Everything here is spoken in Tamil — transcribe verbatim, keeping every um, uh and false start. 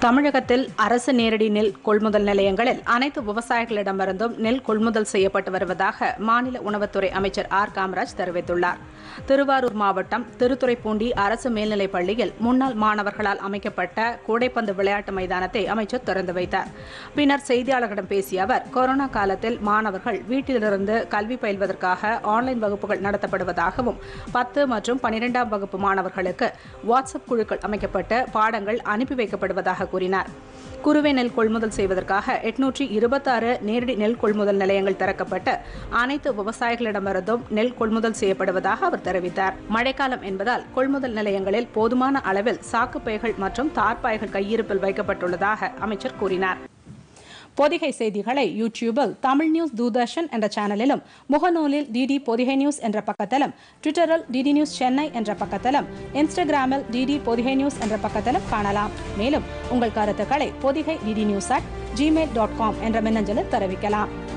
தமிழகத்தில் அரசு நேரடி நெல் கொள்முதல் நிலையங்களில் அனைத்து விவசாயிகளிடமிருந்தும் நெல் கொள்முதல் செய்யப்பட்டு வருவதாக மாநில உணவுத்துறை அமைச்சர் ஆர் காமராஜ் தெரிவித்துள்ளார். திருவாரூர் மாவட்டம் திருத்துறைப்பூண்டி அரசு மேல்நிலைப் பள்ளியில் முன்னாள் மாணவர்களால் அமைக்கப்பட்ட கூடைப்பந்து விளையாட்டு மைதானத்தை அமைச்சர் திறந்து வைத்தார். பின்னர் செய்தியாளர்களிடம் பேசிய அவர், கொரோனா காலத்தில் மாணவர்கள் வீட்டிலிருந்து கல்வி பயில்வதற்காக ஆன்லைன் வகுப்புகள் நடத்தப்படுவதாகவும் பத்து மற்றும் பனிரெண்டாம் வகுப்பு மாணவர்களுக்கு வாட்ஸ்அப் குழுக்கள் அமைக்கப்பட்டு பாடங்கள் அனுப்பி வைக்கப்படுவதாக கூறினார். குறுவை நெல் கொள்முதல் செய்வதற்காக எட்நூற்றி இருபத்தாறு நேரடி நெல் கொள்முதல் நிலையங்கள் திறக்கப்பட்டு அனைத்து விவசாயிகளிடமிருந்தும் நெல் கொள்முதல் செய்யப்படுவதாக அவர் தெரிவித்தார். மழைக்காலம் என்பதால் கொள்முதல் நிலையங்களில் போதுமான அளவில் சாக்குப்பைகள் மற்றும் தார்பாய்கள் கையிருப்பில் வைக்கப்பட்டுள்ளதாக அமைச்சர் கூறினார். பொதிகை செய்திகளை யூடியூபில் தமிழ் நியூஸ் தூர்தர்ஷன் என்ற சேனலிலும், முகநூலில் டிடி பொதிகை நியூஸ் என்ற பக்கத்திலும், ட்விட்டரில் டிடி நியூஸ் சென்னை என்ற பக்கத்திலும், இன்ஸ்டாகிராமில் டிடி பொதிகை நியூஸ் என்ற பக்கத்திலும் காணலாம். மேலும் உங்கள் கருத்துக்களை Podhigai DD news at Gmail dot com என்ற மின்னஞ்சலில் தெரிவிக்கலாம்.